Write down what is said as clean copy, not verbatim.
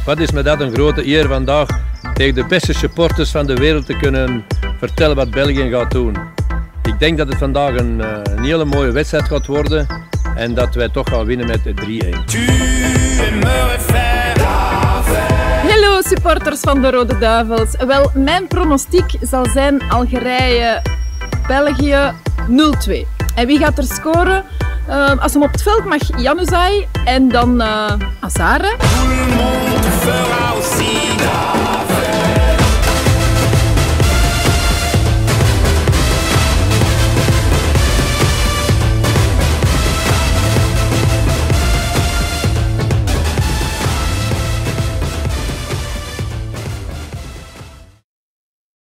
Wat is me dat een grote eer vandaag tegen de beste supporters van de wereld te kunnen vertellen wat België gaat doen. Ik denk dat het vandaag een hele mooie wedstrijd gaat worden en dat wij toch gaan winnen met 3-1. Hallo supporters van de Rode Duivels. Wel, mijn pronostiek zal zijn Algerije-België 0-2. En wie gaat er scoren? Als hem op het veld mag, Januzaj en dan Azare.